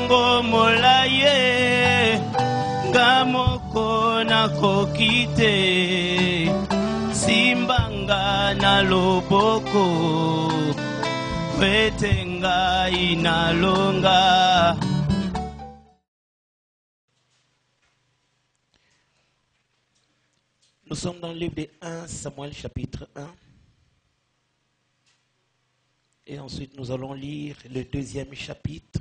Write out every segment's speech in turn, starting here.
Molongo molaye ngamoko nakokite simbanga na loboko wetenga inalonga. Nous sommes dans le livre de 1 Samuel chapitre 1. Et ensuite nous allons lire le deuxième chapitre,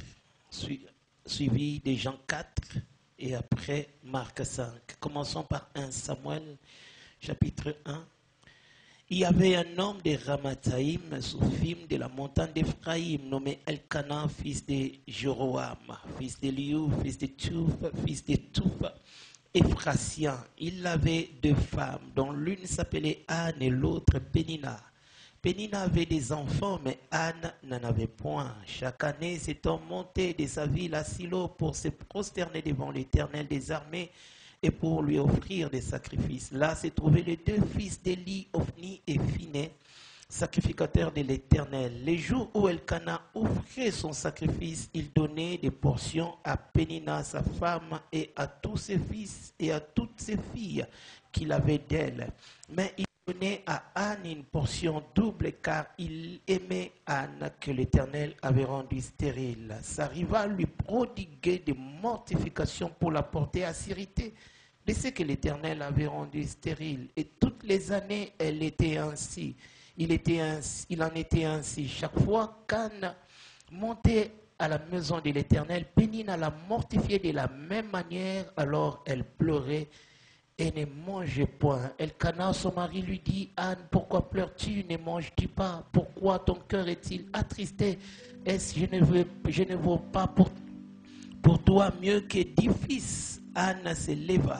suivi de Jean 4 et après Marc 5. Commençons par 1 Samuel chapitre 1. Il y avait un homme de Ramathaïm, Sophim, de la montagne d'Ephraïm, nommé Elkana, fils de Jéroam, fils d'Eliou, fils de Touf, fils de Touf, Ephrasien. Il avait deux femmes, dont l'une s'appelait Anne et l'autre Pénina. Pénina avait des enfants, mais Anne n'en avait point. Chaque année, cet homme montait de sa ville à Silo pour se prosterner devant l'Éternel des armées et pour lui offrir des sacrifices. Là se trouvaient les deux fils d'Élie, Ophni et Phiné, sacrificateurs de l'Éternel. Les jours où Elkana offrait son sacrifice, il donnait des portions à Pénina, sa femme, et à tous ses fils et à toutes ses filles qu'il avait d'elle. Mais il donnait à Anne une portion double, car il aimait Anne que l'Éternel avait rendue stérile. Sa rivale lui prodiguait des mortifications pour la porter à sérité de ce que l'Éternel avait rendu stérile. Et toutes les années, elle était ainsi. Il en était ainsi. Chaque fois qu'Anne montait à la maison de l'Éternel, Pénina la mortifiait de la même manière. Alors elle pleurait et ne mangeait point. Elkana, son mari, lui dit: Anne, pourquoi pleures-tu? Ne manges-tu pas? Pourquoi ton cœur est-il attristé? Est-ce que je ne vaux pas pour toi mieux que 10 fils? Anne se leva.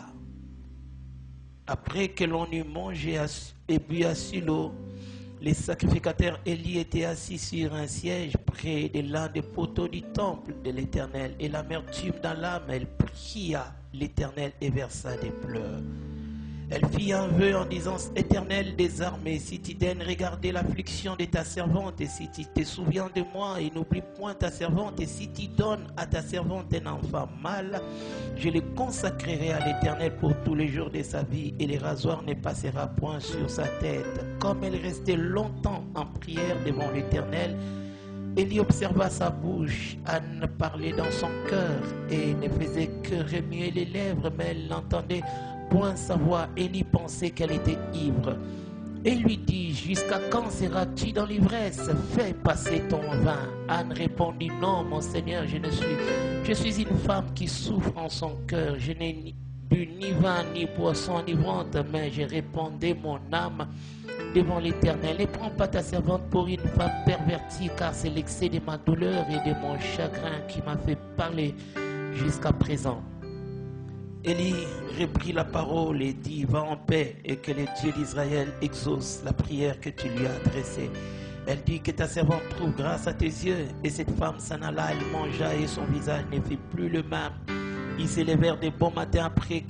Après que l'on eut mangé et bu à Silo, les sacrificateurs Élie étaient assis sur un siège près de l'un des poteaux du temple de l'Éternel. Et l'amertume dans l'âme, elle pria l'Éternel et versa des pleurs. Elle fit un vœu en disant: Éternel des armées, si tu daignes regarder l'affliction de ta servante, et si tu te souviens de moi, et n'oublie point ta servante, et si tu donnes à ta servante un enfant mâle, je le consacrerai à l'Éternel pour tous les jours de sa vie, et le rasoir ne passera point sur sa tête. Comme elle restait longtemps en prière devant l'Éternel, Élie observa sa bouche. Anne parlait dans son cœur et ne faisait que remuer les lèvres, mais elle n'entendait point sa voix. Élie pensait qu'elle était ivre. Et lui dit: Jusqu'à quand seras-tu dans l'ivresse? Fais passer ton vin. Anne répondit: Non, mon Seigneur, je suis une femme qui souffre en son cœur. Je n'ai bu ni vin ni boisson enivrante, mais je répandais mon âme devant l'Éternel. Et prends pas ta servante pour une femme pervertie, car c'est l'excès de ma douleur et de mon chagrin qui m'a fait parler jusqu'à présent. Élie reprit la parole et dit: Va en paix, et que le Dieu d'Israël exauce la prière que tu lui as adressée. Elle dit: Que ta servante trouve grâce à tes yeux. Et cette femme s'en alla, elle mangea, et son visage ne fit plus le même. Ils s'élevèrent de bon matin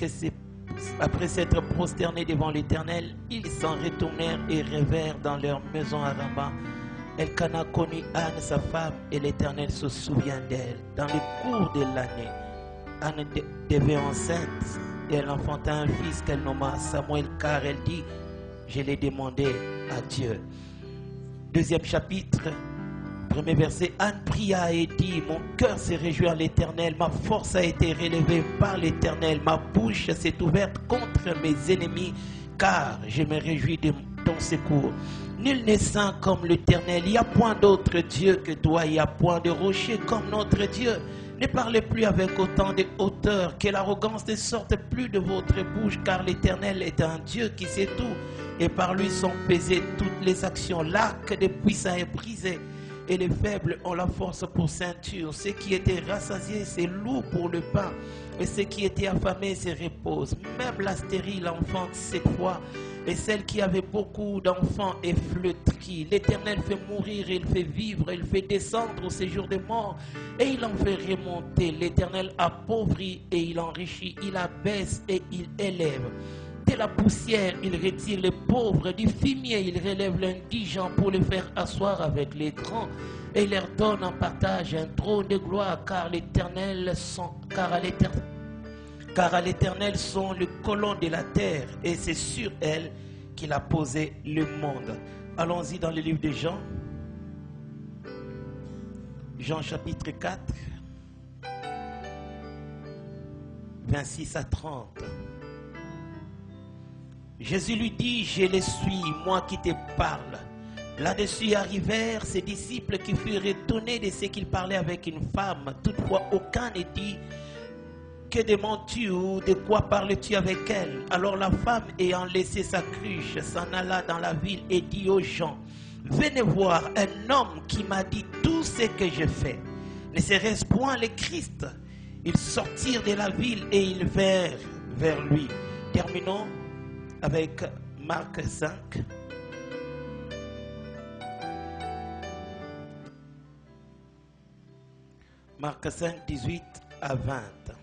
après s'être prosternés devant l'Éternel. Ils s'en retournèrent et revèrent dans leur maison à Rama. Elkana connut Anne, sa femme, et l'Éternel se souvient d'elle. Dans le cours de l'année, Anne devint enceinte et elle enfanta un fils qu'elle nomma Samuel, car elle dit: Je l'ai demandé à Dieu. Deuxième chapitre, premier verset. Anne pria et dit: Mon cœur s'est réjoui en l'Éternel, ma force a été relevée par l'Éternel, ma bouche s'est ouverte contre mes ennemis, car je me réjouis de ton secours. Nul n'est saint comme l'Éternel, il n'y a point d'autre Dieu que toi, il n'y a point de rocher comme notre Dieu. Ne parlez plus avec autant de hauteur, que l'arrogance ne sorte plus de votre bouche, car l'Éternel est un Dieu qui sait tout, et par lui sont pesées toutes les actions. L'arc des puissants est brisé, et les faibles ont la force pour ceinture. Ceux qui étaient rassasiés se louent pour le pain, et ceux qui étaient affamés se reposent. Même la stérile enfante 7 fois, et celle qui avait beaucoup d'enfants est flétrie. L'Éternel fait mourir, il fait vivre, il fait descendre au séjour des morts, et il en fait remonter. L'Éternel appauvrit et il enrichit, il abaisse et il élève. De la poussière, il retire les pauvres. Du fumier, il relève l'indigent pour les faire asseoir avec les grands. Et il leur donne en partage un trône de gloire, car à l'Éternel sont les colonnes de la terre, et c'est sur elle qu'il a posé le monde. Allons-y dans le livre de Jean. Jean chapitre 4, 26 à 30. Jésus lui dit, je le suis, moi qui te parle. Là-dessus arrivèrent ses disciples qui furent étonnés de ce qu'il parlait avec une femme. Toutefois, aucun ne dit, que demandes-tu ou de quoi parles-tu avec elle? Alors la femme, ayant laissé sa cruche, s'en alla dans la ville et dit aux gens, venez voir un homme qui m'a dit tout ce que je fais. Ne serait-ce point le Christ? Ils sortirent de la ville et ils vinrent vers lui. Terminons avec Marc 5. Marc 5, 18 à 20.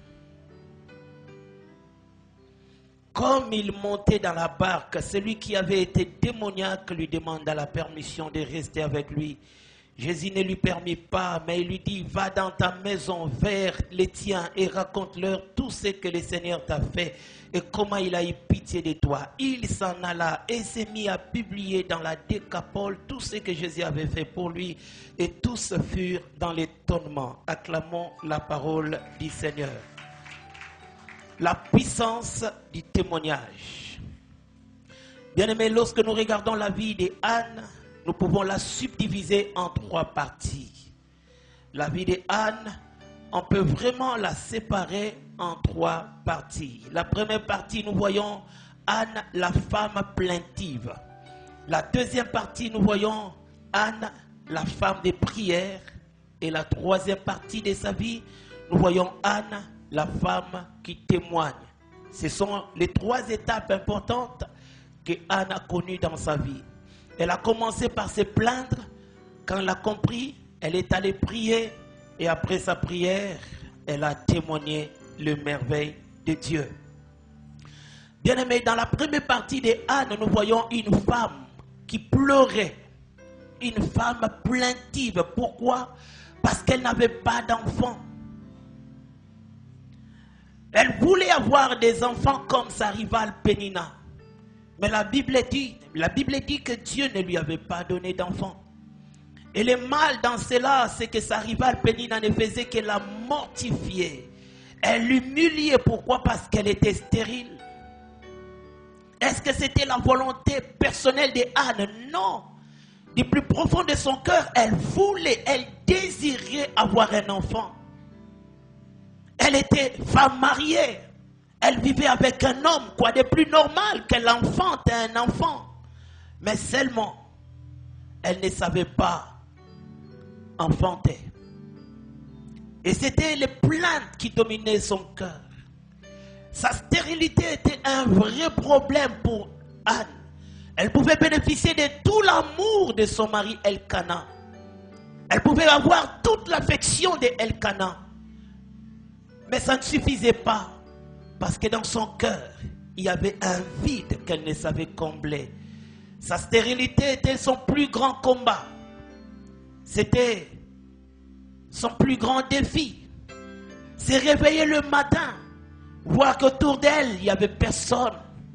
Comme il montait dans la barque, celui qui avait été démoniaque lui demanda la permission de rester avec lui. Jésus ne lui permit pas, mais il lui dit, va dans ta maison vers les tiens et raconte-leur tout ce que le Seigneur t'a fait et comment il a eu pitié de toi. Il s'en alla et s'est mis à publier dans la Décapole tout ce que Jésus avait fait pour lui, et tous furent dans l'étonnement. Acclamons la parole du Seigneur. La puissance du témoignage. Bien-aimés, lorsque nous regardons la vie d'Anne, nous pouvons la subdiviser en 3 parties. La vie d'Anne, on peut vraiment la séparer en 3 parties. La première partie, nous voyons Anne, la femme plaintive. La deuxième partie, nous voyons Anne, la femme de prière. Et la troisième partie de sa vie, nous voyons Anne, la femme qui témoigne. Ce sont les 3 étapes importantes que Anne a connues dans sa vie. Elle a commencé par se plaindre. Quand elle a compris, elle est allée prier. Et après sa prière, elle a témoigné le merveille de Dieu. Bien-aimés, dans la première partie de Anne, nous voyons une femme qui pleurait. Une femme plaintive. Pourquoi? Parce qu'elle n'avait pas d'enfant. Elle voulait avoir des enfants comme sa rivale Pénina. Mais la Bible dit que Dieu ne lui avait pas donné d'enfant. Et le mal dans cela, c'est que sa rivale Pénina ne faisait que la mortifier. Elle l'humiliait. Pourquoi? Parce qu'elle était stérile. Est-ce que c'était la volonté personnelle d'Anne? Non. Du plus profond de son cœur, elle désirait avoir un enfant. Elle était femme mariée. Elle vivait avec un homme. Quoi de plus normal qu'elle enfante un enfant? Mais seulement, elle ne savait pas enfanter. Et c'était les plaintes qui dominaient son cœur. Sa stérilité était un vrai problème pour Anne. Elle pouvait bénéficier de tout l'amour de son mari Elkana. Elle pouvait avoir toute l'affection de Elkana. Mais ça ne suffisait pas. Parce que dans son cœur, il y avait un vide qu'elle ne savait combler. Sa stérilité était son plus grand combat. C'était son plus grand défi. C'est réveiller le matin, voir qu'autour d'elle, il n'y avait personne.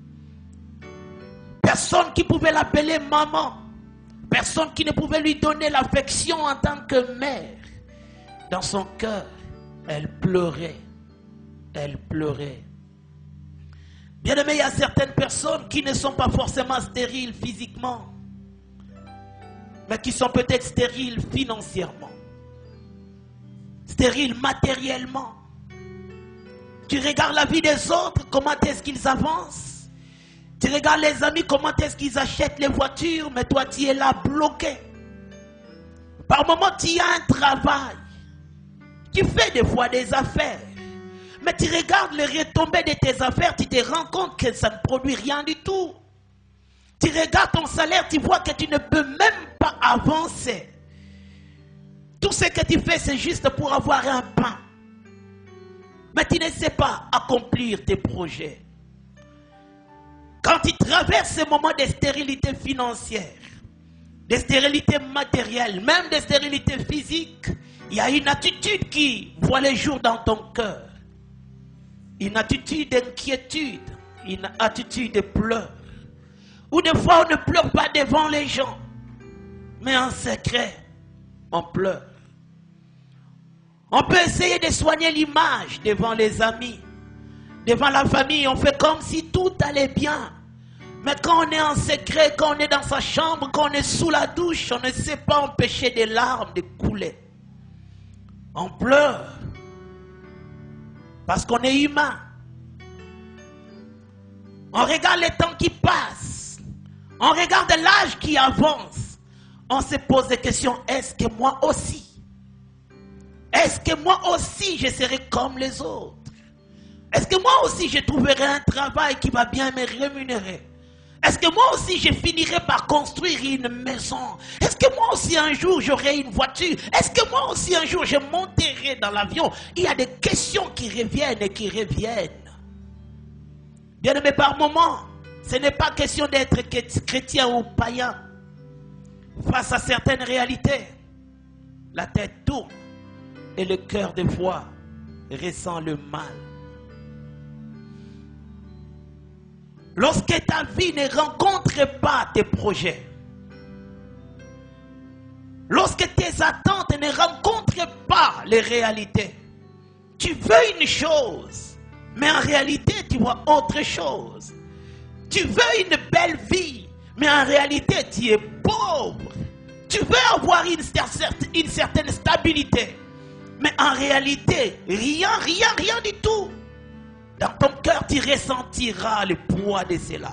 Personne qui pouvait l'appeler maman. Personne qui ne pouvait lui donner l'affection en tant que mère. Dans son cœur, elle pleurait. Elle pleurait. Bien aimé, il y a certaines personnes qui ne sont pas forcément stériles physiquement, mais qui sont peut-être stériles financièrement, stériles matériellement. Tu regardes la vie des autres, comment est-ce qu'ils avancent. Tu regardes les amis, comment est-ce qu'ils achètent les voitures, mais toi tu es là bloqué. Par moments tu as un travail, tu fais des fois des affaires. Mais tu regardes les retombées de tes affaires, tu te rends compte que ça ne produit rien du tout. Tu regardes ton salaire, tu vois que tu ne peux même pas avancer. Tout ce que tu fais, c'est juste pour avoir un pain. Mais tu ne sais pas accomplir tes projets. quand il traverse ces moments de stérilité financière, de stérilité matérielle, même de stérilité physique, il y a une attitude qui voit le jour dans ton cœur. Une attitude d'inquiétude, une attitude de pleurs. Ou des fois on ne pleure pas devant les gens, mais en secret, on pleure. On peut essayer de soigner l'image devant les amis, devant la famille, on fait comme si tout allait bien. Mais quand on est en secret, quand on est dans sa chambre, quand on est sous la douche, on ne sait pas empêcher des larmes de couler. On pleure parce qu'on est humain. On regarde les temps qui passent. On regarde l'âge qui avance. On se pose des questions. Est-ce que moi aussi? Est-ce que moi aussi je serai comme les autres? Est-ce que moi aussi je trouverai un travail qui va bien me rémunérer? Est-ce que moi aussi je finirai par construire une maison? Est-ce que moi aussi un jour j'aurai une voiture? Est-ce que moi aussi un jour je monterai dans l'avion? Il y a des questions qui reviennent et qui reviennent. Bien-aimé, par moments, ce n'est pas question d'être chrétien ou païen. Face à certaines réalités, la tête tourne et le cœur des fois ressent le mal. Lorsque ta vie ne rencontre pas tes projets, lorsque tes attentes ne rencontrent pas les réalités, tu veux une chose, mais en réalité tu vois autre chose. Tu veux une belle vie, mais en réalité tu es pauvre. Tu veux avoir une certaine stabilité, mais en réalité rien du tout. Dans ton cœur, tu ressentiras le poids de cela.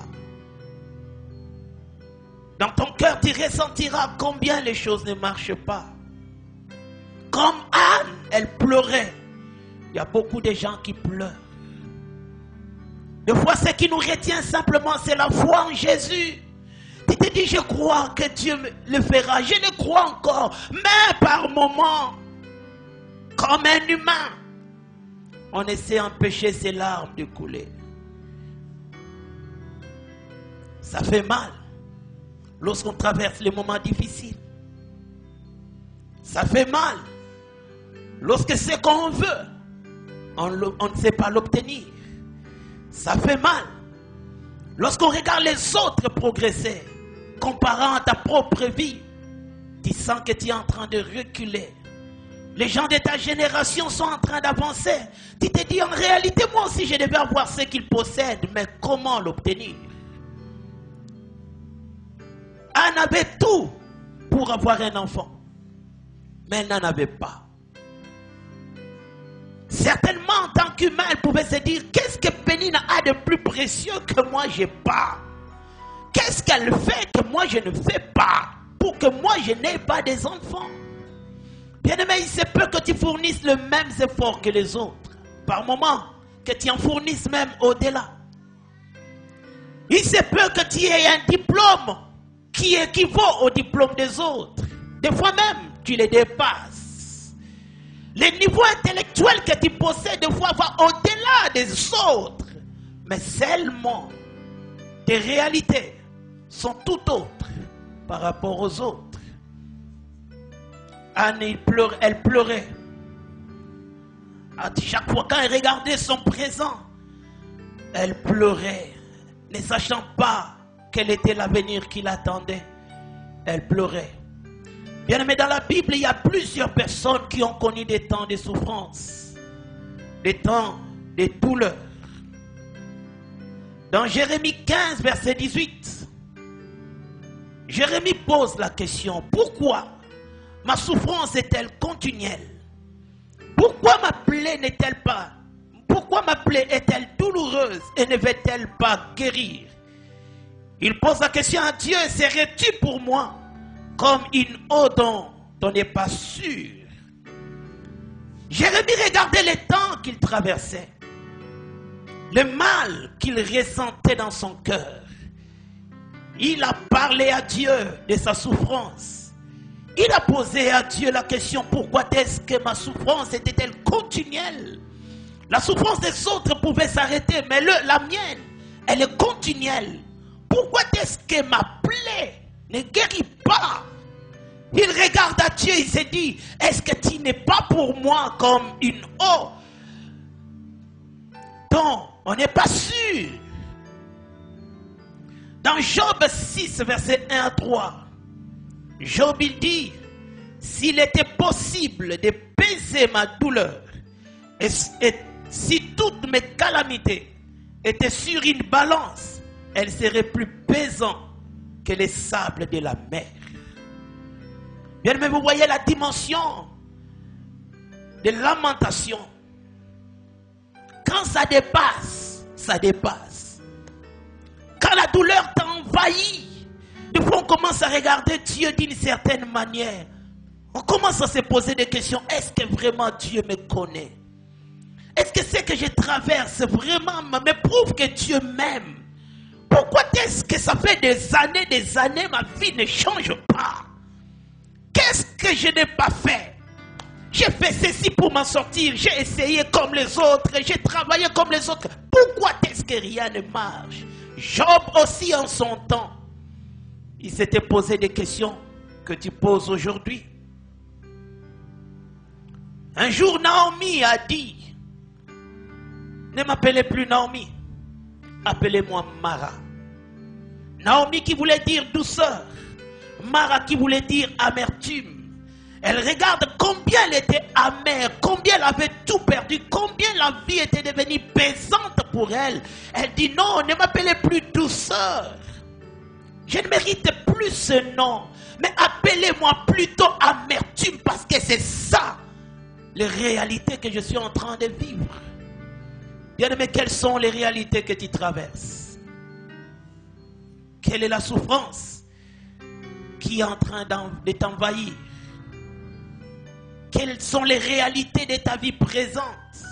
Dans ton cœur, tu ressentiras combien les choses ne marchent pas. Comme Anne, elle pleurait. Il y a beaucoup de gens qui pleurent. Des fois, ce qui nous retient simplement, c'est la foi en Jésus. Tu te dis, je crois que Dieu le fera. Je le crois encore. Mais par moments, comme un humain, on essaie d'empêcher ces larmes de couler. Ça fait mal lorsqu'on traverse les moments difficiles. Ça fait mal lorsque ce qu'on veut, on ne sait pas l'obtenir. Ça fait mal lorsqu'on regarde les autres progresser, comparant à ta propre vie. Tu sens que tu es en train de reculer. Les gens de ta génération sont en train d'avancer. Tu te dis, en réalité, moi aussi, je devais avoir ce qu'ils possèdent, mais comment l'obtenir? Anne avait tout pour avoir un enfant, mais elle n'en avait pas. Certainement, en tant qu'humain, elle pouvait se dire, qu'est-ce que Pénina a de plus précieux que moi, je n'ai pas? Qu'est-ce qu'elle fait que moi, je ne fais pas pour que moi, je n'ai pas des enfants? Bien-aimé, il se peut que tu fournisses le même effort que les autres. Par moment, que tu en fournisses même au-delà. Il se peut que tu aies un diplôme qui équivaut au diplôme des autres. Des fois même, tu les dépasses. Le niveau intellectuel que tu possèdes, des fois, va au-delà des autres. Mais seulement, tes réalités sont tout autres par rapport aux autres. Anne, elle pleurait. Chaque fois quand elle regardait son présent, elle pleurait, ne sachant pas quel était l'avenir qui l'attendait. Elle pleurait. Bien aimé, dans la Bible, il y a plusieurs personnes qui ont connu des temps de souffrance, des temps de douleur. Dans Jérémie 15, verset 18, Jérémie pose la question, pourquoi ma souffrance est-elle continuelle? Pourquoi ma plaie est-elle douloureuse et ne veut-elle pas guérir? Il pose la question à Dieu, serais-tu pour moi comme une eau dont on n'est pas sûr? Jérémie regardait les temps qu'il traversait, le mal qu'il ressentait dans son cœur. Il a parlé à Dieu de sa souffrance. Il a posé à Dieu la question, pourquoi est-ce que ma souffrance était-elle continuelle? La souffrance des autres pouvait s'arrêter, mais la mienne, Elle est continuelle. Pourquoi est-ce que ma plaie ne guérit pas? Il regarde à Dieu, il se dit, est-ce que tu n'es pas pour moi comme une eau dont on n'est pas sûr? Dans Job 6, verset 1 à 3, Job il dit, s'il était possible de peser ma douleur, et si toutes mes calamités étaient sur une balance, elles seraient plus pesantes que les sables de la mer. Bien, mais vous voyez la dimension de lamentation. Quand ça dépasse, ça dépasse. Quand la douleur t'envahit, des fois on commence à regarder Dieu d'une certaine manière. On commence à se poser des questions. Est-ce que vraiment Dieu me connaît? Est-ce que ce que je traverse vraiment me prouve que Dieu m'aime? Pourquoi est-ce que ça fait des années, ma vie ne change pas? Qu'est-ce que je n'ai pas fait? J'ai fait ceci pour m'en sortir. J'ai essayé comme les autres. J'ai travaillé comme les autres. Pourquoi est-ce que rien ne marche? Job aussi en son temps, il s'était posé des questions que tu poses aujourd'hui. Un jour, Naomi a dit, ne m'appelez plus Naomi, appelez-moi Mara. Naomi qui voulait dire douceur, Mara qui voulait dire amertume. Elle regarde combien elle était amère, combien elle avait tout perdu, combien la vie était devenue pesante pour elle. Elle dit non, ne m'appelez plus douceur. Je ne mérite plus ce nom, mais appelez-moi plutôt amertume parce que c'est ça, les réalités que je suis en train de vivre. Bien-aimé, quelles sont les réalités que tu traverses? Quelle est la souffrance qui est en train de t'envahir? Quelles sont les réalités de ta vie présente?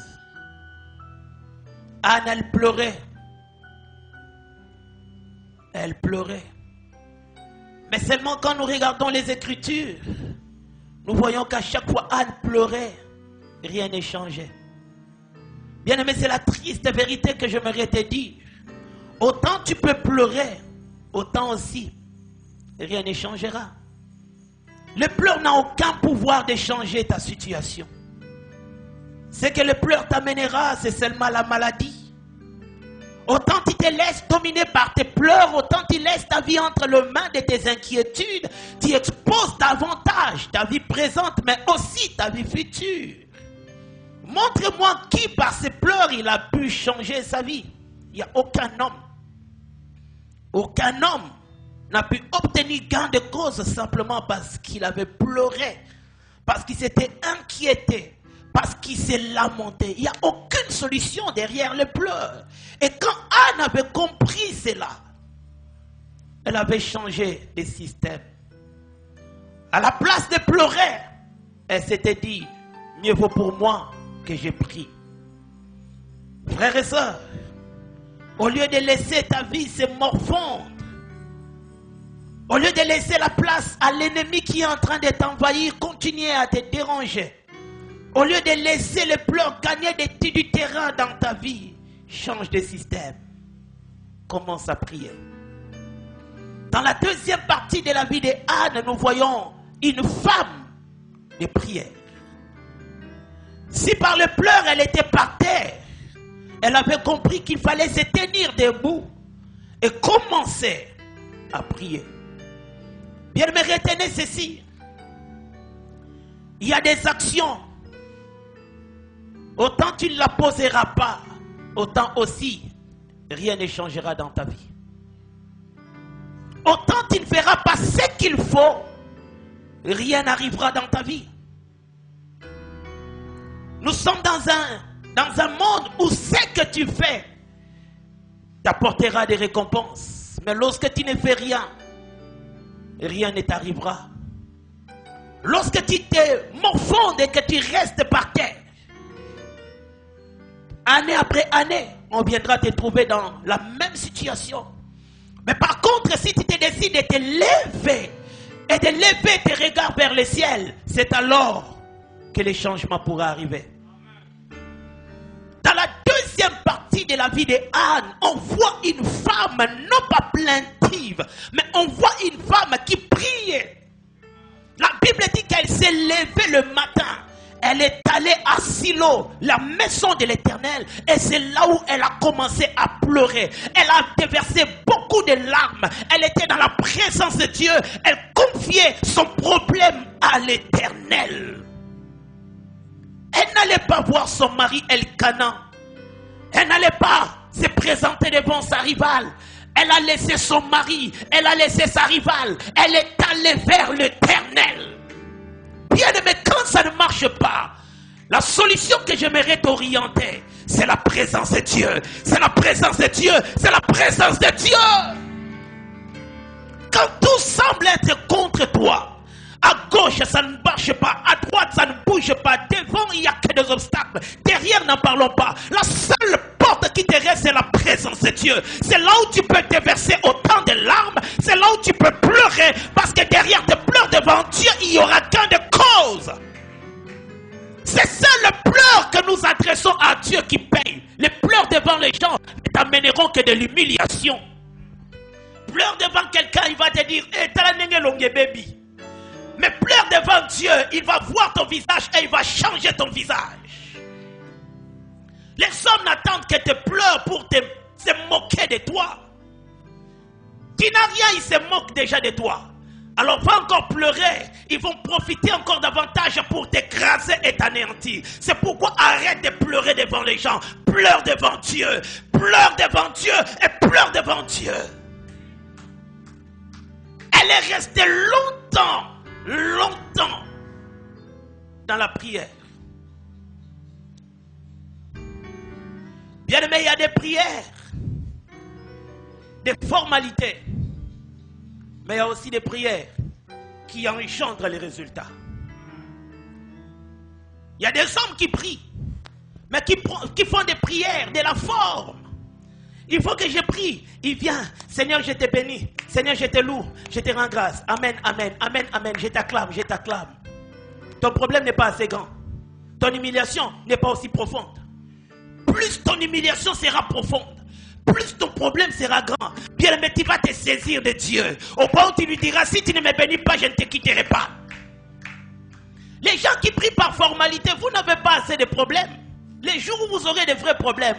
Anne, elle pleurait. Elle pleurait. Mais seulement quand nous regardons les Écritures, nous voyons qu'à chaque fois Anne pleurait, rien n'est changé. Bien-aimé, c'est la triste vérité que j'aimerais te dire. Autant tu peux pleurer, autant aussi, rien ne changera. Le pleur n'a aucun pouvoir de changer ta situation. Ce que le pleur t'amènera, c'est seulement la maladie. Autant tu te laisses dominer par tes pleurs, autant tu laisses ta vie entre les mains de tes inquiétudes, tu exposes davantage ta vie présente, mais aussi ta vie future. Montre-moi qui, par ses pleurs, il a pu changer sa vie. Il n'y a aucun homme n'a pu obtenir gain de cause simplement parce qu'il avait pleuré, parce qu'il s'était inquiété, parce qu'il s'est lamenté. Il n'y a aucune solution derrière les pleurs. Et quand Anne avait compris cela, elle avait changé de système. À la place de pleurer, elle s'était dit, mieux vaut pour moi que j'ai pris. Frères et sœurs, au lieu de laisser ta vie se morfondre, au lieu de laisser la place à l'ennemi qui est en train de t'envahir, continuer à te déranger. Au lieu de laisser les pleurs gagner du terrain dans ta vie, change de système. Commence à prier. Dans la deuxième partie de la vie de Anne, nous voyons une femme de prière. Si par les pleurs elle était par terre, elle avait compris qu'il fallait se tenir debout et commencer à prier. Bien, mais retenez ceci. Il y a des actions. Autant tu ne la poseras pas, autant aussi rien ne changera dans ta vie. Autant tu ne feras pas ce qu'il faut, rien n'arrivera dans ta vie. Nous sommes dans un monde où ce que tu fais t'apportera des récompenses. Mais lorsque tu ne fais rien, rien ne t'arrivera. Lorsque tu te morfondes et que tu restes par terre, année après année, on viendra te trouver dans la même situation. Mais par contre, si tu te décides de te lever et de lever tes regards vers le ciel, c'est alors que les changements pourront arriver. Dans la deuxième partie de la vie de Anne, on voit une femme non pas plaintive, mais on voit une femme qui priait. La Bible dit qu'elle s'est levée le matin. Elle est allée à Silo, la maison de l'Éternel, et c'est là où elle a commencé à pleurer. Elle a déversé beaucoup de larmes. Elle était dans la présence de Dieu. Elle confiait son problème à l'Éternel. Elle n'allait pas voir son mari Elkana. Elle n'allait pas se présenter devant sa rivale. Elle a laissé son mari, elle a laissé sa rivale. Elle est allée vers l'Éternel. Bien-aimé, quand ça ne marche pas, la solution que j'aimerais t'orienter, c'est la présence de Dieu. C'est la présence de Dieu. C'est la présence de Dieu. Quand tout semble être contre toi, à gauche ça ne marche pas, à droite ça ne bouge pas, devant il n'y a que des obstacles, derrière n'en parlons pas. La seule porte qui te reste, c'est la présence de Dieu. C'est là où tu peux te verser autant de larmes, c'est là où tu peux pleurer, parce que derrière tes pleurs devant Dieu, il y aura gain de cause. C'est ça le pleur que nous adressons à Dieu qui paye. Les pleurs devant les gens ne t'amèneront que de l'humiliation. Pleure devant quelqu'un, il va te dire hey, t'as la longue baby. Mais pleure devant Dieu, il va voir ton visage et il va changer ton visage. Les hommes n'attendent que tu pleures pour se moquer de toi. Tu n'as rien, ils se moquent déjà de toi. Alors va encore pleurer, ils vont profiter encore davantage pour t'écraser et t'anéantir. C'est pourquoi arrête de pleurer devant les gens. Pleure devant Dieu, pleure devant Dieu et pleure devant Dieu. Elle est restée longtemps dans la prière. Bien aimé, il y a des prières, des formalités, mais il y a aussi des prières qui engendrent les résultats. Il y a des hommes qui prient, mais qui font des prières de la forme. Il faut que je prie. Il vient. Seigneur, je te bénis. Seigneur, je te loue. Je te rends grâce. Amen, amen, amen, amen. Je t'acclame, je t'acclame. Ton problème n'est pas assez grand. Ton humiliation n'est pas aussi profonde. Plus ton humiliation sera profonde, plus ton problème sera grand. Bien aimé, tu vas te saisir de Dieu. Au point où tu lui diras, si tu ne me bénis pas, je ne te quitterai pas. Les gens qui prient par formalité, vous n'avez pas assez de problèmes. Les jours où vous aurez de vrais problèmes,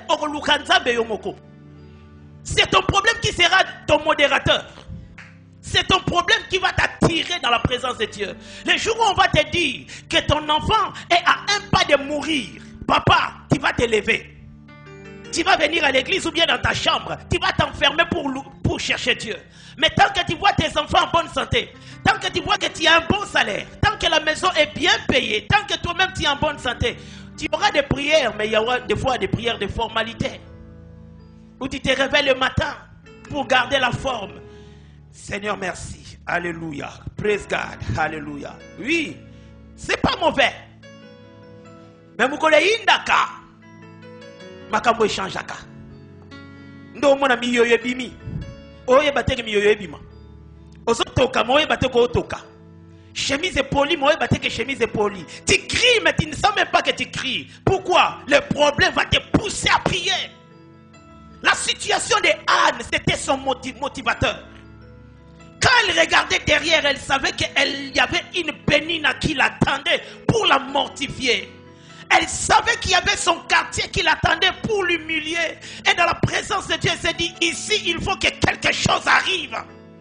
c'est ton problème qui sera ton modérateur. C'est ton problème qui va t'attirer dans la présence de Dieu. Les jours où on va te dire que ton enfant est à un pas de mourir, papa, tu vas te lever. Tu vas venir à l'église ou bien dans ta chambre. Tu vas t'enfermer pour chercher Dieu. Mais tant que tu vois tes enfants en bonne santé, tant que tu vois que tu as un bon salaire, tant que la maison est bien payée, tant que toi-même tu es en bonne santé, tu auras des prières, mais il y aura des fois des prières de formalité. Où tu te réveilles le matin pour garder la forme. Seigneur, merci. Alléluia. Praise God. Alléluia. Oui, c'est pas mauvais. Mais vous connaissez Indaka. Makambo changeaka. Ndo mona miyoyo bimi. Oye bateke miyoyo bima. Ozotoka moye bateko otoka. Chemise polie, moye bateke chemise polie. Tu cries mais tu ne sens même pas que tu cries. Pourquoi? Le problème va te pousser à prier. La situation de Anne, c'était son motivateur. Quand elle regardait derrière, elle savait qu'il y avait une Pénina qui l'attendait pour la mortifier. Elle savait qu'il y avait son quartier qui l'attendait pour l'humilier. Et dans la présence de Dieu, elle s'est dit, ici, il faut que quelque chose arrive.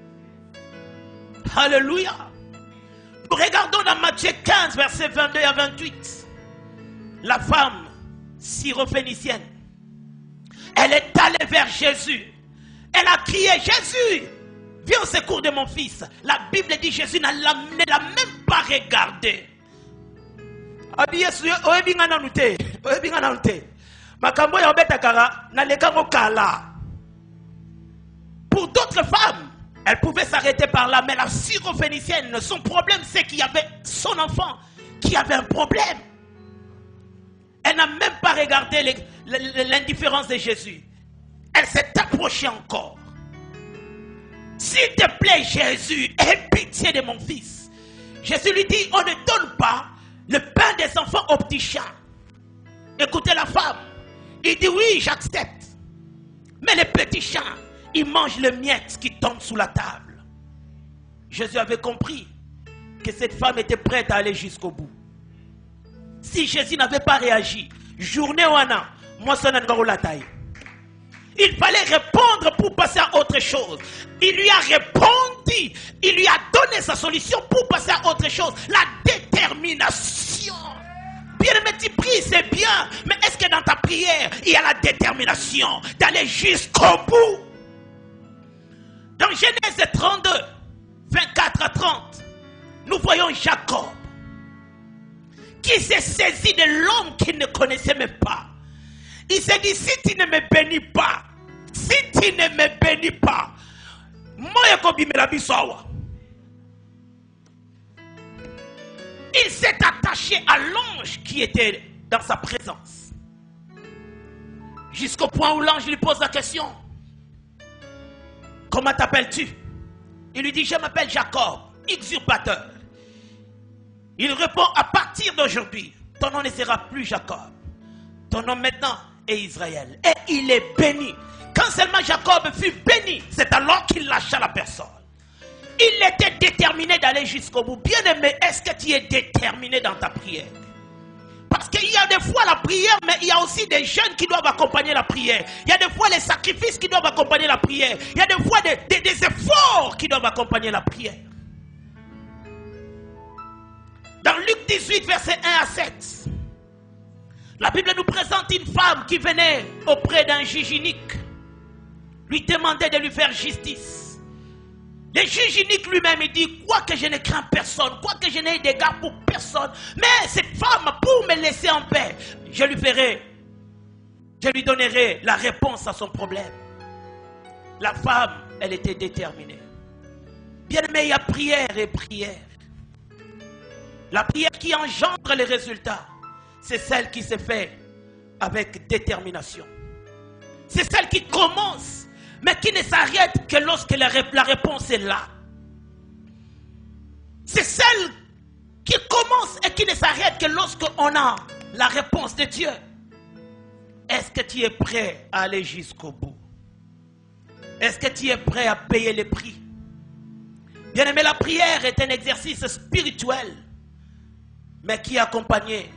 Alléluia. Nous regardons dans Matthieu 15, versets 22 à 28. La femme syrophénicienne, elle est allée vers Jésus. Elle a crié, Jésus, viens au secours de mon fils. La Bible dit, Jésus ne l'a même pas regardé. Pour d'autres femmes, elle pouvait s'arrêter par là, mais la syrophénicienne, son problème c'est qu'il y avait son enfant qui avait un problème. Elle n'a même pas regardé l'indifférence de Jésus. Elle s'est approchée encore. S'il te plaît, Jésus, aie pitié de mon fils. Jésus lui dit, on ne donne pas le pain des enfants aux petits chiens. Écoutez la femme. Il dit, oui, j'accepte. Mais les petits chats, ils mangent les miettes qui tombent sous la table. Jésus avait compris que cette femme était prête à aller jusqu'au bout. Si Jésus n'avait pas réagi, journée ou an, moi ça n'a pas la taille. Il fallait répondre pour passer à autre chose. Il lui a répondu, il lui a donné sa solution pour passer à autre chose. La détermination. Bien aimé, tu pries, c'est bien. Mais est-ce que dans ta prière, il y a la détermination d'aller jusqu'au bout? Dans Genèse 32, 24 à 30, nous voyons Jacob qui s'est saisi de l'homme qu'il ne connaissait même pas. Il s'est dit, si tu ne me bénis pas, si tu ne me bénis pas, il s'est attaché à l'ange qui était dans sa présence. Jusqu'au point où l'ange lui pose la question. Comment t'appelles-tu? Il lui dit, je m'appelle Jacob, usurpateur. Il répond, à partir d'aujourd'hui, ton nom ne sera plus Jacob. Ton nom maintenant est Israël. Et il est béni. Quand seulement Jacob fut béni, c'est alors qu'il lâcha la personne. Il était déterminé d'aller jusqu'au bout. Bien-aimé, est-ce que tu es déterminé dans ta prière? Parce qu'il y a des fois la prière, mais il y a aussi des jeunes qui doivent accompagner la prière. Il y a des fois les sacrifices qui doivent accompagner la prière. Il y a des fois des efforts qui doivent accompagner la prière. Dans Luc 18, verset 1 à 7, la Bible nous présente une femme qui venait auprès d'un juge unique, lui demandait de lui faire justice. Le juge unique lui-même, il dit, quoi que je ne crains personne, quoi que je n'ai d'égard pour personne, mais cette femme, pour me laisser en paix, je lui donnerai la réponse à son problème. La femme, elle était déterminée. Bien aimé, il y a prière et prière. La prière qui engendre les résultats, c'est celle qui se fait avec détermination. C'est celle qui commence, mais qui ne s'arrête que lorsque la réponse est là. C'est celle qui commence et qui ne s'arrête que lorsqu'on a la réponse de Dieu. Est-ce que tu es prêt à aller jusqu'au bout? Est-ce que tu es prêt à payer le prix? Bien aimé, la prière est un exercice spirituel, mais qui est accompagné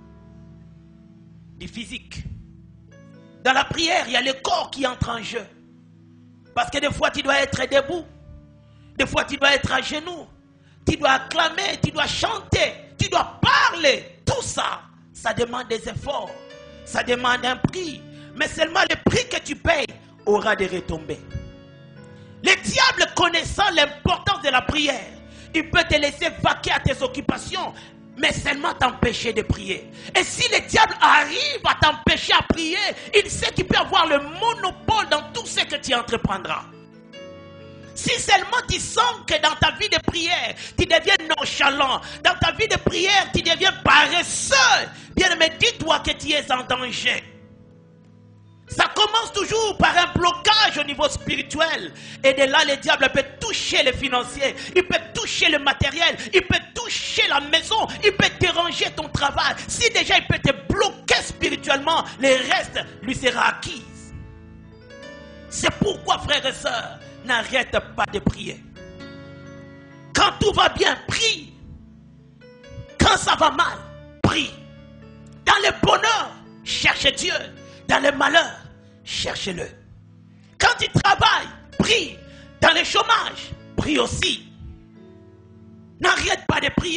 du physique. Dans la prière, il y a le corps qui entre en jeu. Parce que des fois, tu dois être debout. Des fois, tu dois être à genoux. Tu dois acclamer, tu dois chanter, tu dois parler. Tout ça, ça demande des efforts. Ça demande un prix. Mais seulement le prix que tu payes aura des retombées. Le diable, connaissant l'importance de la prière, il peut te laisser vaquer à tes occupations, mais seulement t'empêcher de prier. Et si le diable arrive à t'empêcher à prier, il sait qu'il peut avoir le monopole dans tout ce que tu entreprendras. Si seulement tu sens que dans ta vie de prière, tu deviens nonchalant, dans ta vie de prière, tu deviens paresseux, bien aimé, dis-toi que tu es en danger. Ça commence toujours par un blocage au niveau spirituel. Et de là, le diable peut toucher les financiers, il peut toucher le matériel, il peut toucher la maison, il peut déranger ton travail. Si déjà il peut te bloquer spirituellement, le reste lui sera acquis. C'est pourquoi, frères et sœurs, n'arrête pas de prier. Quand tout va bien, prie. Quand ça va mal, prie. Dans le bonheur, cherche Dieu. Dans le malheur, cherchez-le. Quand tu travailles, prie. Dans le chômage, prie aussi. N'arrête pas de prier.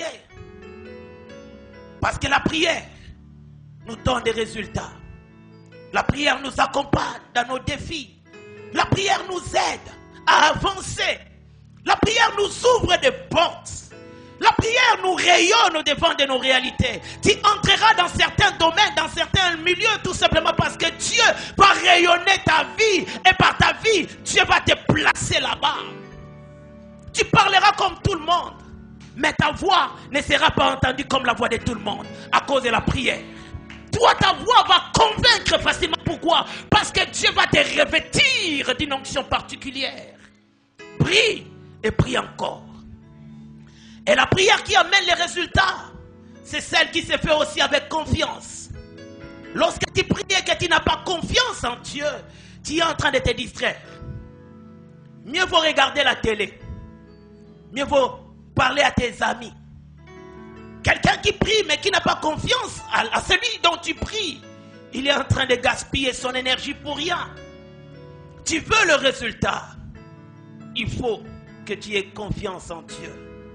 Parce que la prière nous donne des résultats. La prière nous accompagne dans nos défis. La prière nous aide à avancer. La prière nous ouvre des portes. La prière nous rayonne au-devant de nos réalités. Tu entreras dans certains domaines, dans certains milieux, tout simplement parce que Dieu va rayonner ta vie. Et par ta vie, Dieu va te placer là-bas. Tu parleras comme tout le monde. Mais ta voix ne sera pas entendue comme la voix de tout le monde à cause de la prière. Toi, ta voix va convaincre facilement. Pourquoi? Parce que Dieu va te revêtir d'une onction particulière. Prie et prie encore. Et la prière qui amène les résultats, c'est celle qui se fait aussi avec confiance. Lorsque tu pries et que tu n'as pas confiance en Dieu, tu es en train de te distraire. Mieux vaut regarder la télé. Mieux vaut parler à tes amis. Quelqu'un qui prie mais qui n'a pas confiance à celui dont tu pries, il est en train de gaspiller son énergie pour rien. Tu veux le résultat. Il faut que tu aies confiance en Dieu.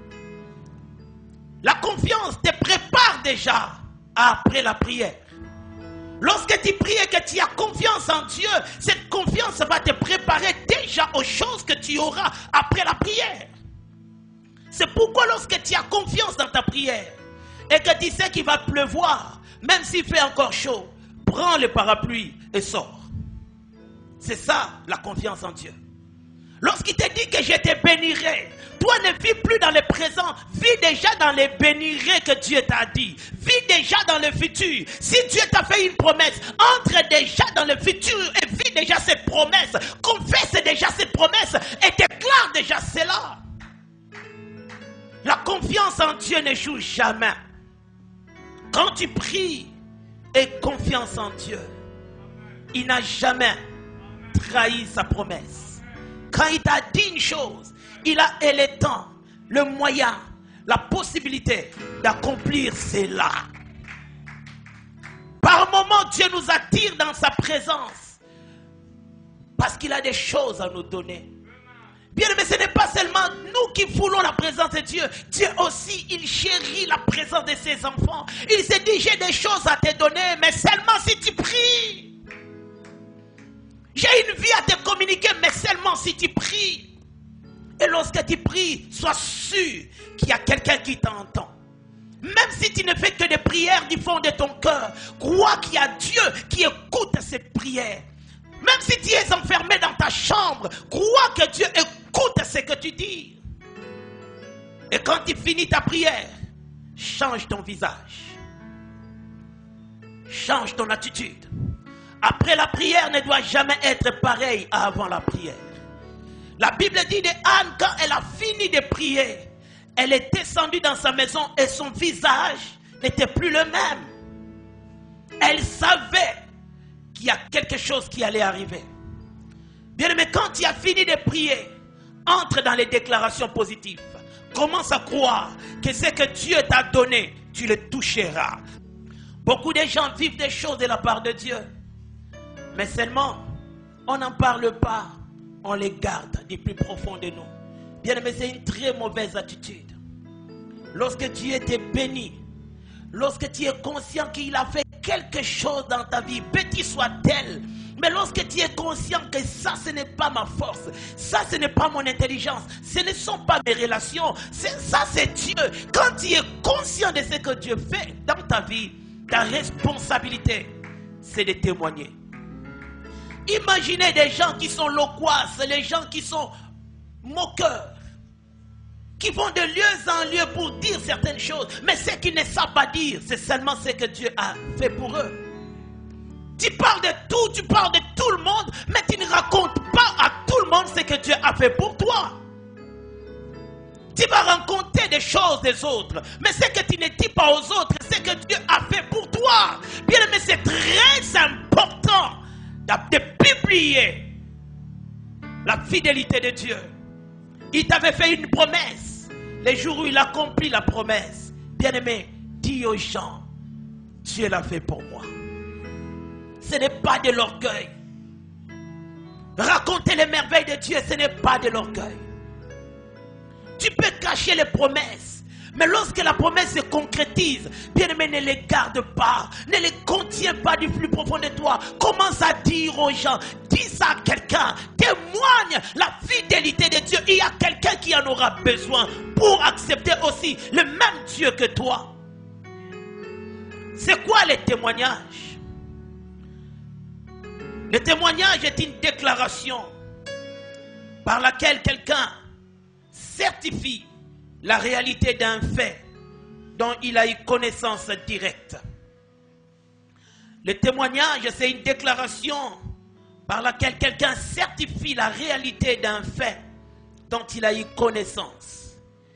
La confiance te prépare déjà après la prière. Lorsque tu pries et que tu as confiance en Dieu, cette confiance va te préparer déjà aux choses que tu auras après la prière. C'est pourquoi lorsque tu as confiance dans ta prière et que tu sais qu'il va pleuvoir, même s'il fait encore chaud, prends le parapluie et sors. C'est ça la confiance en Dieu. Lorsqu'il te dit que je te bénirai, toi ne vis plus dans le présent, vis déjà dans les bénirais que Dieu t'a dit. Vis déjà dans le futur. Si Dieu t'a fait une promesse, entre déjà dans le futur et vis déjà cette promesse. Confesse déjà cette promesse et déclare déjà cela. La confiance en Dieu n'échoue jamais. Quand tu pries et confiance en Dieu, il n'a jamais trahi sa promesse. Quand il t'a dit une chose, il a le temps, le moyen, la possibilité d'accomplir cela. Par moments, Dieu nous attire dans sa présence parce qu'il a des choses à nous donner. Bien, mais ce n'est pas seulement nous qui voulons la présence de Dieu. Dieu aussi, il chérit la présence de ses enfants. Il se dit, j'ai des choses à te donner, mais seulement si tu pries. J'ai une vie à te communiquer, mais seulement si tu pries. Et lorsque tu pries, sois sûr qu'il y a quelqu'un qui t'entend. Même si tu ne fais que des prières du fond de ton cœur, crois qu'il y a Dieu qui écoute ces prières. Même si tu es enfermé dans ta chambre, crois que Dieu écoute ce que tu dis. Et quand tu finis ta prière, change ton visage. Change ton attitude. Après la prière ne doit jamais être pareil à avant la prière. La Bible dit de Anne, quand elle a fini de prier, elle est descendue dans sa maison et son visage n'était plus le même. Elle savait qu'il y a quelque chose qui allait arriver. Bien aimé, quand tu as fini de prier, entre dans les déclarations positives. Commence à croire que ce que Dieu t'a donné, tu le toucheras. Beaucoup de gens vivent des choses de la part de Dieu. Mais seulement, on n'en parle pas, on les garde du plus profond de nous. Bien aimé, c'est une très mauvaise attitude. Lorsque Dieu t'est béni, lorsque tu es conscient qu'il a fait quelque chose dans ta vie, petit soit-elle, mais lorsque tu es conscient que ça, ce n'est pas ma force, ça, ce n'est pas mon intelligence, ce ne sont pas mes relations, ça, c'est Dieu. Quand tu es conscient de ce que Dieu fait dans ta vie, ta responsabilité, c'est de témoigner. Imaginez des gens qui sont loquaces, les gens qui sont moqueurs, qui vont de lieu en lieu pour dire certaines choses, mais ce qu'ils ne savent pas dire, c'est seulement ce que Dieu a fait pour eux. Tu parles de tout, tu parles de tout le monde, mais tu ne racontes pas à tout le monde ce que Dieu a fait pour toi. Tu vas raconter des choses des autres, mais ce que tu ne dis pas aux autres, c'est que Dieu a fait pour toi. Bien aimé, c'est très important de publier la fidélité de Dieu. Il t'avait fait une promesse. Les jours où il accomplit la promesse, bien aimé, dis aux gens, Dieu l'a fait pour moi. Ce n'est pas de l'orgueil. Raconter les merveilles de Dieu, ce n'est pas de l'orgueil. Tu peux cacher les promesses, mais lorsque la promesse se concrétise, bien aimé, ne les garde pas, ne les contiens pas du plus profond de toi. Commence à dire aux gens, dis ça à quelqu'un, témoigne la fidélité de Dieu. Il y a quelqu'un qui en aura besoin pour accepter aussi le même Dieu que toi. C'est quoi les témoignages? Le témoignage est une déclaration par laquelle quelqu'un certifie la réalité d'un fait dont il a eu connaissance directe. Le témoignage, c'est une déclaration par laquelle quelqu'un certifie la réalité d'un fait dont il a eu connaissance.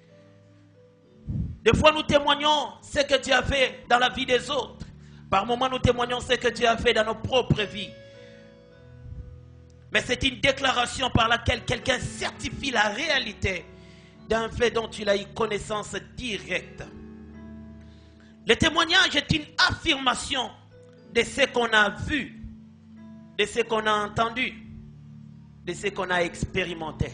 Des fois, nous témoignons ce que Dieu a fait dans la vie des autres. Par moments, nous témoignons ce que Dieu a fait dans nos propres vies. Mais c'est une déclaration par laquelle quelqu'un certifie la réalité d'un fait dont il a eu connaissance directe. Le témoignage est une affirmation de ce qu'on a vu, de ce qu'on a entendu, de ce qu'on a expérimenté.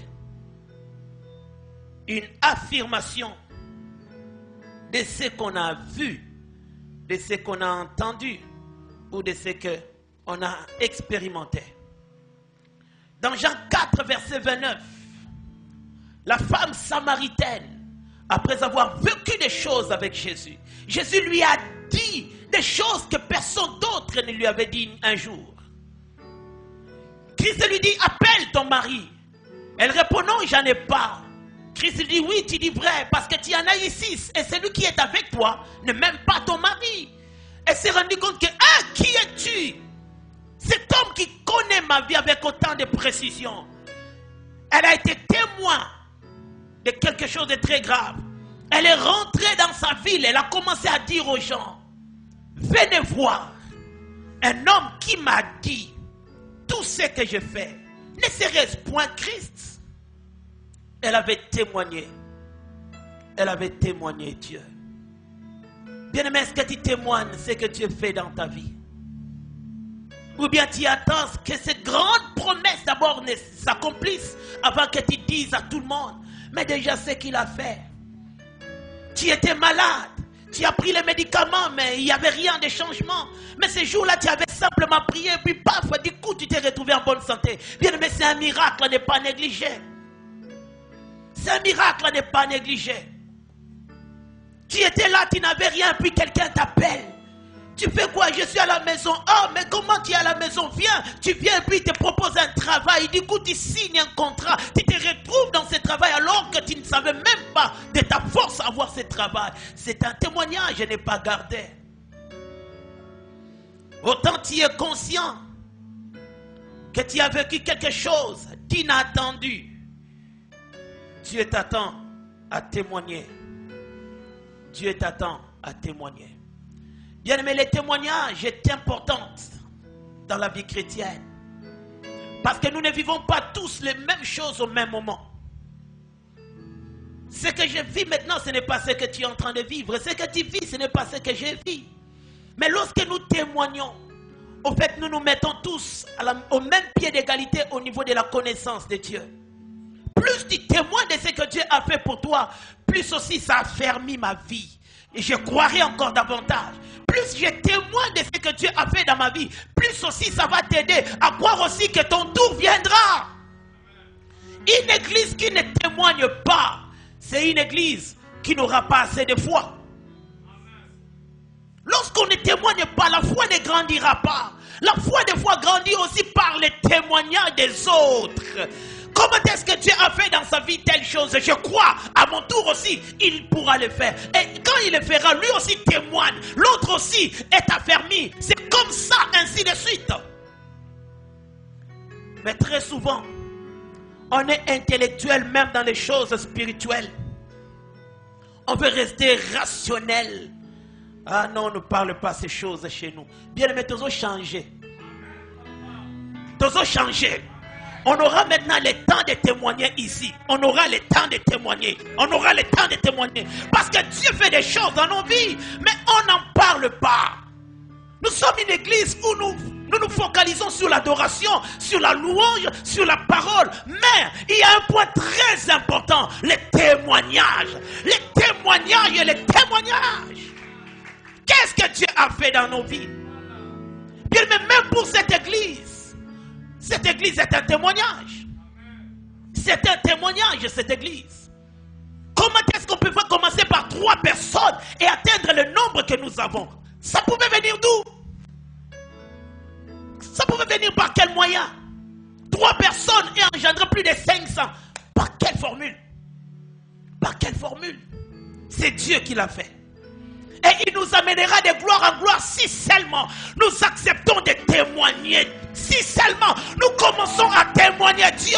Une affirmation de ce qu'on a vu, de ce qu'on a entendu ou de ce qu'on a expérimenté. Dans Jean 4, verset 29, la femme samaritaine, après avoir vécu des choses avec Jésus, Jésus lui a dit des choses que personne d'autre ne lui avait dit un jour. Christ lui dit, appelle ton mari. Elle répond, non, j'en ai pas. Christ lui dit, oui, tu dis vrai, parce que tu en as ici, et celui qui est avec toi ne m'aime pas ton mari. Elle s'est rendue compte que, ah, qui es-tu? Cet homme qui connaît ma vie avec autant de précision. Elle a été témoin de quelque chose de très grave. Elle est rentrée dans sa ville, elle a commencé à dire aux gens, venez voir un homme qui m'a dit tout ce que je fais. Ne serait-ce point Christ? Elle avait témoigné. Elle avait témoigné Dieu. Bien-aimé, est-ce que tu témoignes ce que Dieu fait dans ta vie? Ou bien tu attends que cette grande promesse d'abord ne s'accomplisse avant que tu dises à tout le monde, mais déjà ce qu'il a fait. Tu étais malade, tu as pris les médicaments, mais il n'y avait rien de changement. Mais ce jour-là, tu avais simplement prié, puis paf, du coup, tu t'es retrouvé en bonne santé. Bien, mais c'est un miracle à ne pas négliger. C'est un miracle à ne pas négliger. Tu étais là, tu n'avais rien, puis quelqu'un t'appelle. Tu fais quoi? Je suis à la maison. Oh, mais comment tu es à la maison? Viens, tu viens, puis il te propose un travail. Du coup, tu signes un contrat. Tu te retrouves dans ce travail alors que tu ne savais même pas de ta force à avoir ce travail. C'est un témoignage, je n'ai pas gardé. Autant tu es conscient que tu as vécu quelque chose d'inattendu. Dieu t'attend à témoigner. Dieu t'attend à témoigner. Bien aimé, le témoignage est important dans la vie chrétienne. Parce que nous ne vivons pas tous les mêmes choses au même moment. Ce que je vis maintenant, ce n'est pas ce que tu es en train de vivre. Ce que tu vis, ce n'est pas ce que je vis. Mais lorsque nous témoignons, au fait, nous nous mettons tous au même pied d'égalité au niveau de la connaissance de Dieu. Plus tu témoignes de ce que Dieu a fait pour toi, plus aussi ça a fermé ma vie. Et je croirai encore davantage. Plus je témoigne de ce que Dieu a fait dans ma vie, plus aussi ça va t'aider à croire aussi que ton tour viendra. Une église qui ne témoigne pas, c'est une église qui n'aura pas assez de foi. Lorsqu'on ne témoigne pas, la foi ne grandira pas. La foi des fois grandit aussi par les témoignages des autres. Comment est-ce que Dieu a fait dans sa vie telle chose? Je crois, à mon tour aussi, il pourra le faire. Et quand il le fera, lui aussi témoigne. L'autre aussi est affermi. C'est comme ça, ainsi de suite. Mais très souvent, on est intellectuel même dans les choses spirituelles. On veut rester rationnel. Ah non, ne parle pas ces choses chez nous. Bien aimé, tous changer. Tous changer. On aura maintenant le temps de témoigner ici. On aura le temps de témoigner. On aura le temps de témoigner. Parce que Dieu fait des choses dans nos vies. Mais on n'en parle pas. Nous sommes une église où nous nous focalisons sur l'adoration, sur la louange, sur la parole. Mais il y a un point très important. Les témoignages. Les témoignages et les témoignages. Qu'est-ce que Dieu a fait dans nos vies? Bien, mais même pour cette église est un témoignage. C'est un témoignage, cette église. Comment est-ce qu'on peut commencer par 3 personnes et atteindre le nombre que nous avons? Ça pouvait venir d'où? Ça pouvait venir par quel moyen? 3 personnes et engendrer plus de 500. Par quelle formule? Par quelle formule? C'est Dieu qui l'a fait. Et il nous amènera de gloire en gloire si seulement nous acceptons de témoigner. Si seulement nous commençons à témoigner Dieu.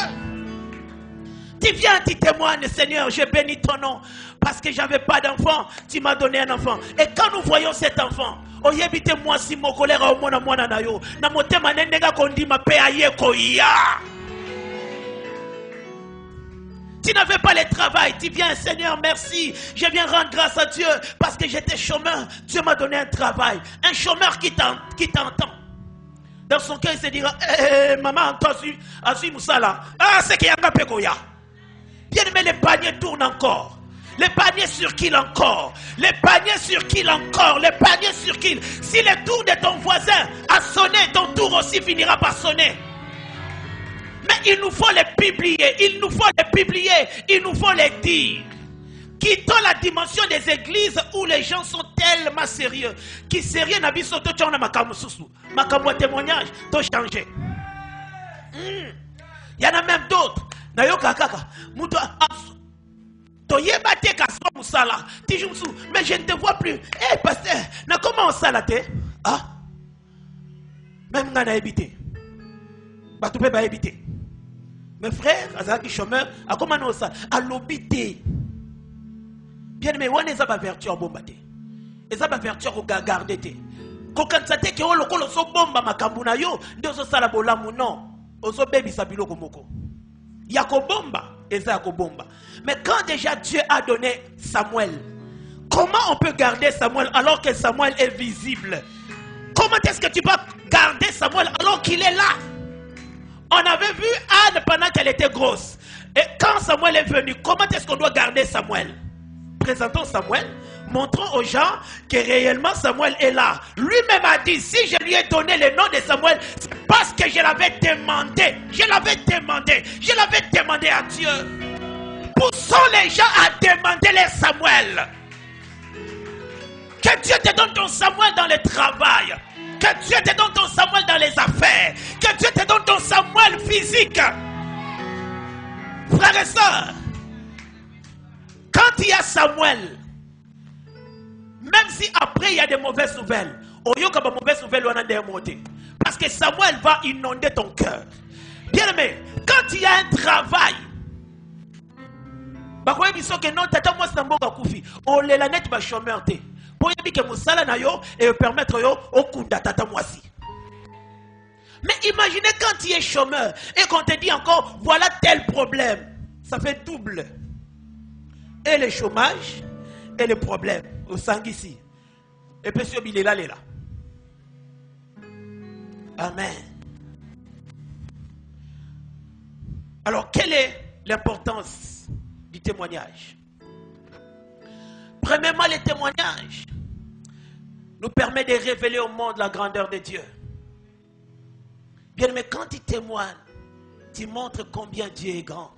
Tu viens, tu témoignes, Seigneur, je bénis ton nom. Parce que je n'avais pas d'enfant, tu m'as donné un enfant. Et quand nous voyons cet enfant, Oyebite moi si mon colère au mona mona na yo. Na motema nenga kondima pe aye koya. Tu n'avais pas le travail, tu viens, Seigneur, merci. Je viens rendre grâce à Dieu parce que j'étais chômeur. Dieu m'a donné un travail. Un chômeur qui t'entend. Dans son cœur, il se dira, maman, Azu Moussala, c'est qu'il y a un peu koya. Bien aimé, les paniers tournent encore. Les paniers circulent encore. Les paniers circulent encore. Les paniers circulent. Si le tour de ton voisin a sonné, ton tour aussi finira par sonner. Mais il nous faut les publier. Il nous faut les publier. Il nous faut les dire. Quittons la dimension des églises où les gens sont tellement sérieux. Qui sérieux n'a biso to tchana makamu susu. Makamu témoignage, to changer. Il y en a même d'autres. Nayoka kaka. Muto Toyeba te kaso musala. Tijumsu. Mais je ne te vois plus. Eh pasteur, na comment on salate? Ah? Même ngana éviter. Batoupe ba éviter. Mes frères, azaki chômeur, a comment on ça? À l'obité. Bien aimé, on est à vertu en bomba. Et ça va vertu au garder. Quand ça te que on le colo so bomba makambuna yo, de so sala bolamu non. Oso baby sabilo komoko. Yako bomba, et ça yako bomba. Mais quand déjà Dieu a donné Samuel, comment on peut garder Samuel alors que Samuel est visible? Comment est-ce que tu peux garder Samuel alors qu'il est là? On avait vu Anne pendant qu'elle était grosse. Et quand Samuel est venu, comment est-ce qu'on doit garder Samuel? Présentons Samuel, montrons aux gens que réellement Samuel est là. Lui-même a dit, si je lui ai donné le nom de Samuel, c'est parce que je l'avais demandé. Je l'avais demandé à Dieu. Poussons les gens à demander les Samuel. Que Dieu te donne ton Samuel dans le travail. Que Dieu te donne ton Samuel dans les affaires. Que Dieu te donne ton Samuel physique. Frères et sœurs, quand il y a Samuel, même si après il y a des mauvaises nouvelles, parce que Samuel va inonder ton cœur. Bien aimé, quand il y a un travail, et permettre au kunda tata moisi. Mais imaginez quand tu es chômeur et qu'on te dit encore voilà tel problème, ça fait double. Et le chômage et le problème au sang ici. Et puis sur il est là. Amen. Alors quelle est l'importance du témoignage? Premièrement, le témoignage nous permet de révéler au monde la grandeur de Dieu. Bien, mais quand tu témoignes, tu montres combien Dieu est grand.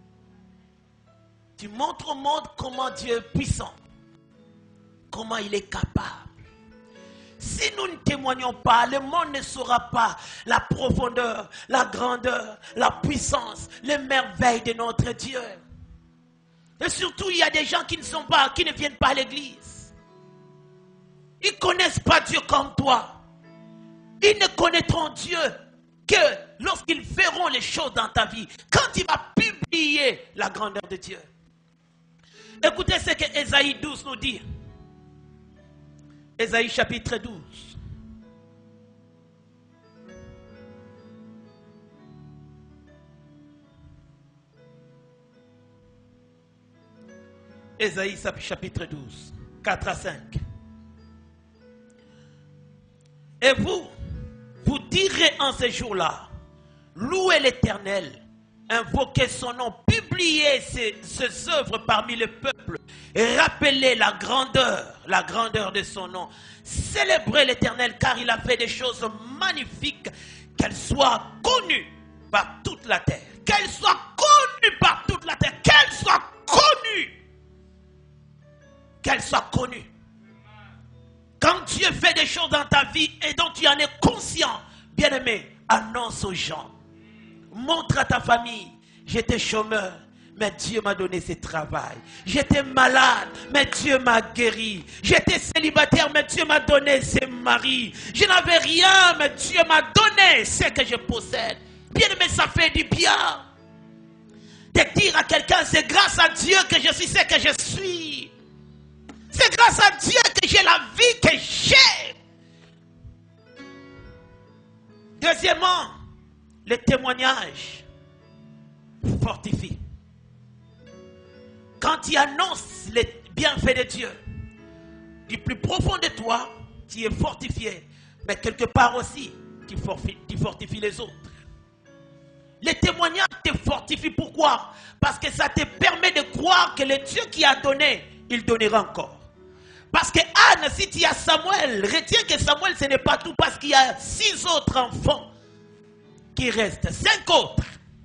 Tu montres au monde comment Dieu est puissant, comment il est capable. Si nous ne témoignons pas, le monde ne saura pas la profondeur, la grandeur, la puissance, les merveilles de notre Dieu. Et surtout, il y a des gens qui ne viennent pas à l'église. Ils ne connaissent pas Dieu comme toi. Ils ne connaîtront Dieu que lorsqu'ils verront les choses dans ta vie. Quand il va publier la grandeur de Dieu. Écoutez ce que Ésaïe 12 nous dit. Ésaïe chapitre 12. Ésaïe chapitre 12, 4 à 5. Et vous direz en ces jours-là, louez l'Éternel, invoquez son nom, publiez ses œuvres parmi le peuple, et rappelez la grandeur de son nom. Célébrez l'Éternel car il a fait des choses magnifiques, qu'elles soient connues par toute la terre. Qu'elles soient connues par toute la terre. Qu'elles soient connues. Qu'elle soit connue. Quand Dieu fait des choses dans ta vie et dont tu en es conscient, bien-aimé, annonce aux gens. Montre à ta famille, j'étais chômeur, mais Dieu m'a donné ce travail. J'étais malade, mais Dieu m'a guéri. J'étais célibataire, mais Dieu m'a donné ce mari. Je n'avais rien, mais Dieu m'a donné ce que je possède. Bien-aimé, ça fait du bien. De dire à quelqu'un, c'est grâce à Dieu que je suis ce que je suis. C'est grâce à Dieu que j'ai la vie que j'ai. Deuxièmement, les témoignages fortifient. Quand tu annonces les bienfaits de Dieu, du plus profond de toi, tu es fortifié. Mais quelque part aussi, tu fortifies les autres. Les témoignages te fortifient. Pourquoi? Parce que ça te permet de croire que le Dieu qui a donné, il donnera encore. Parce que Anne, si tu as Samuel, retiens que Samuel ce n'est pas tout, parce qu'il y a 6 autres enfants qui restent, 5 autres.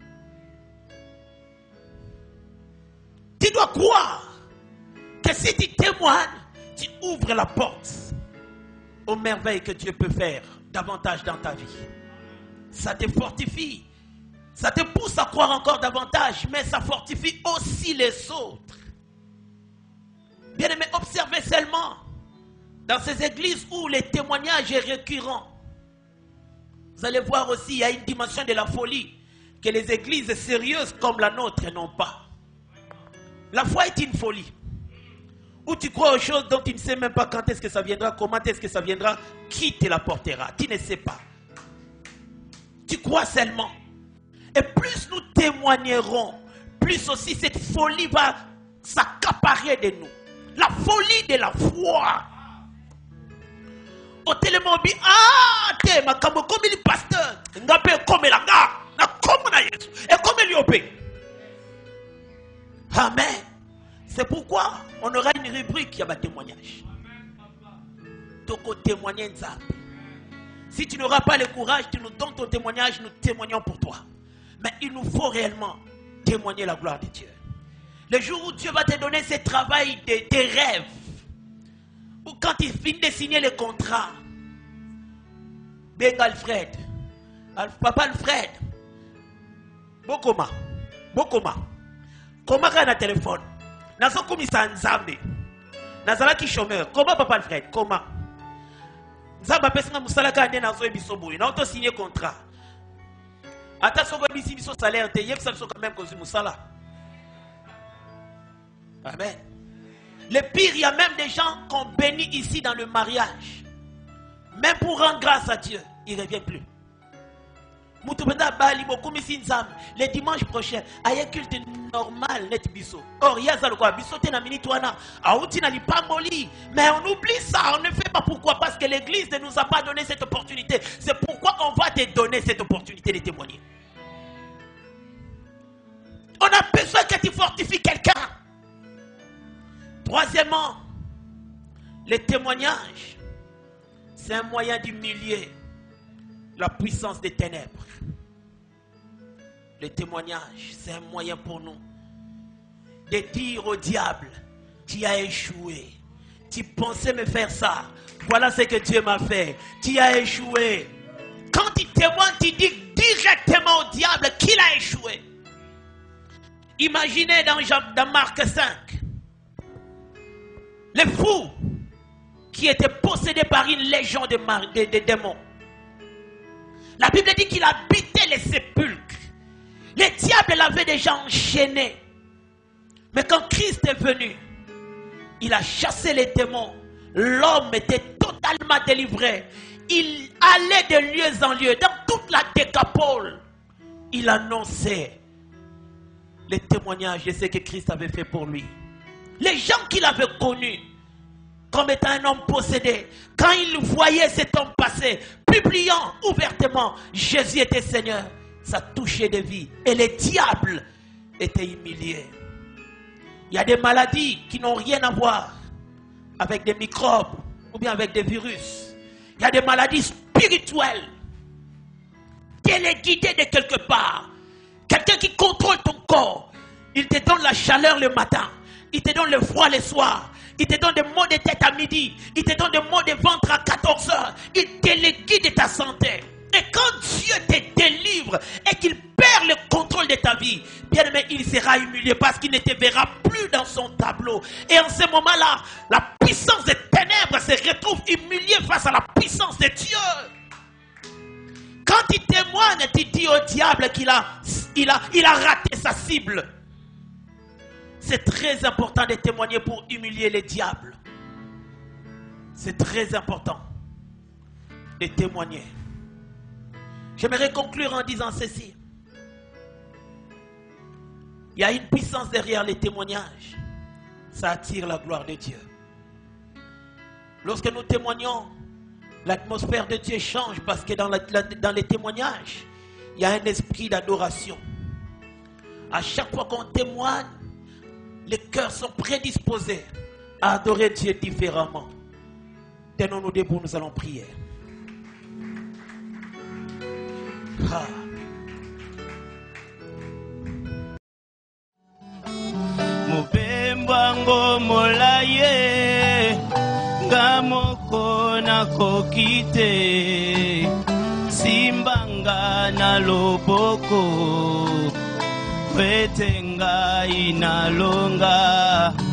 Tu dois croire que si tu témoignes, tu ouvres la porte aux merveilles que Dieu peut faire davantage dans ta vie. Ça te fortifie. Ça te pousse à croire encore davantage, mais ça fortifie aussi les autres. Bien aimé, observez seulement dans ces églises où les témoignages est récurrent. Vous allez voir aussi, il y a une dimension de la folie que les églises sérieuses comme la nôtre n'ont pas. La foi est une folie. Où tu crois aux choses dont tu ne sais même pas quand est-ce que ça viendra, comment est-ce que ça viendra, qui te l'apportera. Tu ne sais pas. Tu crois seulement. Et plus nous témoignerons, plus aussi cette folie va s'accaparer de nous. La folie de la foi. Au tellement bien, te makambo comme le pasteur, ngape comme la nga, na comme na Yesu, et comme l'yopé. Amen. C'est pourquoi on aura une rubrique qui a un témoignage. Toko témoigner nzambe. Si tu n'auras pas le courage, tu nous donnes ton témoignage, nous témoignons pour toi. Mais il nous faut réellement témoigner la gloire de Dieu. Le jour où Dieu va te donner ce travail de tes rêves, ou quand il finit de signer le contrat, ben Alfred, papa Alfred, Bokoma, comment on a un téléphone? Nazo komisa nzambe. Nazala ki chômeur. Comment papa Alfred? Comment? Nzamba pesinga musalaka ande nazo ebiso boye. Na auto signer contrat. Ata soko ebisi biso salaire te yebisa biso quand même kozi musala. Amen. Le pire, il y a même des gens qu'on bénit ici dans le mariage. Même pour rendre grâce à Dieu, ils ne reviennent plus. Le dimanche prochain, il y a un culte normal net biso. Or, il y a quoi biso te na minute wana, auti na lipamboli. Mais on oublie ça, on ne fait pas. Pourquoi? Parce que l'église ne nous a pas donné cette opportunité. C'est pourquoi on va te donner cette opportunité de témoigner. On a besoin que tu fortifies quelqu'un. Troisièmement, le témoignage, c'est un moyen d'humilier la puissance des ténèbres. Le témoignage, c'est un moyen pour nous de dire au diable, tu as échoué. Tu pensais me faire ça. Voilà ce que Dieu m'a fait. Tu as échoué. Quand tu témoignes, tu dis directement au diable qu'il a échoué. Imaginez dans Marc 5, le fou qui était possédé par une légion de démons. La Bible dit qu'il habitait les sépulcres. Le diable l'avait déjà enchaîné. Mais quand Christ est venu, il a chassé les démons. L'homme était totalement délivré. Il allait de lieu en lieu, dans toute la Décapole. Il annonçait les témoignages de ce que Christ avait fait pour lui. Les gens qu'il avait connus comme étant un homme possédé, quand ils voyaient cet homme passer, publiant ouvertement Jésus était Seigneur, ça touchait des vies. Et les diables étaient humiliés. Il y a des maladies qui n'ont rien à voir avec des microbes ou bien avec des virus. Il y a des maladies spirituelles. Téléguidées de quelque part. Quelqu'un qui contrôle ton corps. Il te donne la chaleur le matin. Il te donne le froid le soir. Il te donne des maux de tête à midi. Il te donne des maux de ventre à 14 heures. Il téléguide ta santé. Et quand Dieu te délivre et qu'il perd le contrôle de ta vie, bien aimé, il sera humilié parce qu'il ne te verra plus dans son tableau. Et en ce moment-là, la puissance des ténèbres se retrouve humiliée face à la puissance de Dieu. Quand il témoigne, tu dis au diable qu'il a raté sa cible. C'est très important de témoigner pour humilier les diables. C'est très important de témoigner. J'aimerais conclure en disant ceci. Il y a une puissance derrière les témoignages. Ça attire la gloire de Dieu. Lorsque nous témoignons, l'atmosphère de Dieu change parce que dans les témoignages, il y a un esprit d'adoration. À chaque fois qu'on témoigne, les cœurs sont prédisposés à adorer Dieu différemment. Tenons-nous debout, nous allons prier. Ah. Mupembango molaye ngamoko nakokite simbanga na loboko vetenga inalonga